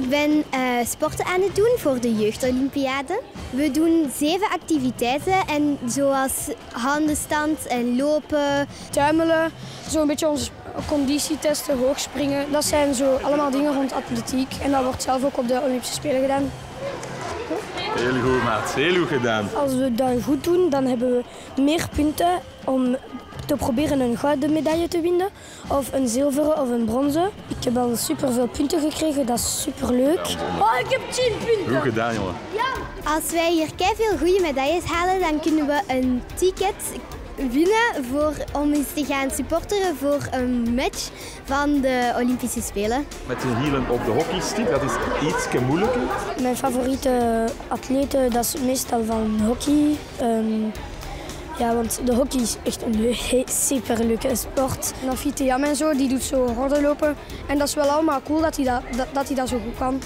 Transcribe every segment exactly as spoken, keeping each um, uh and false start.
ben uh, sporten aan het doen voor de jeugdolympiade. We doen zeven activiteiten, en zoals handenstand en lopen. Tuimelen, zo een beetje onze conditie testen, hoogspringen. Dat zijn zo allemaal dingen rond atletiek. En dat wordt zelf ook op de Olympische Spelen gedaan. Heel goed, maat. Heel goed gedaan. Als we dat goed doen, dan hebben we meer punten om te proberen een gouden medaille te winnen. Of een zilveren of een bronzen. Ik heb al superveel punten gekregen, dat is superleuk. Oh, ik heb tien punten! Goed gedaan, jongen. Ja. Als wij hier keiveel goede medailles halen, dan kunnen we een ticket winnen voor, om eens te gaan supporteren voor een match van de Olympische Spelen. Met je hielen op de hockeystick, dat is iets moeilijker. Mijn favoriete atleten, dat is meestal van hockey. Um, ja, want de hockey is echt een superleuke sport. En dan Fiete Jam en zo, die doet zo hordenlopen. En dat is wel allemaal cool dat hij dat, dat, dat, hij dat zo goed kan.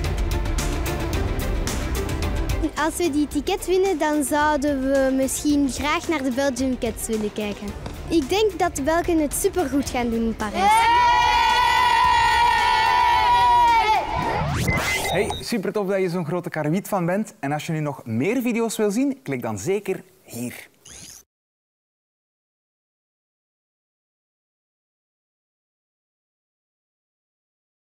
Als we die ticket winnen, dan zouden we misschien graag naar de Belgium Cats willen kijken. Ik denk dat de Belgen het supergoed gaan doen in Parijs. Hey, super tof dat je zo'n grote Karawiet fan bent. En als je nu nog meer video's wil zien, klik dan zeker hier.